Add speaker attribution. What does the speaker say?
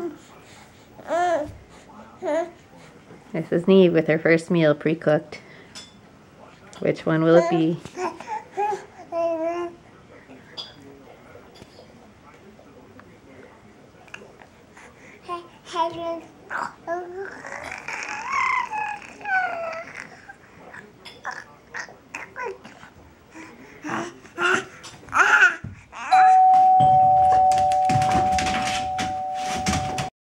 Speaker 1: This is Neve with her first meal pre-cooked. Which one will it be?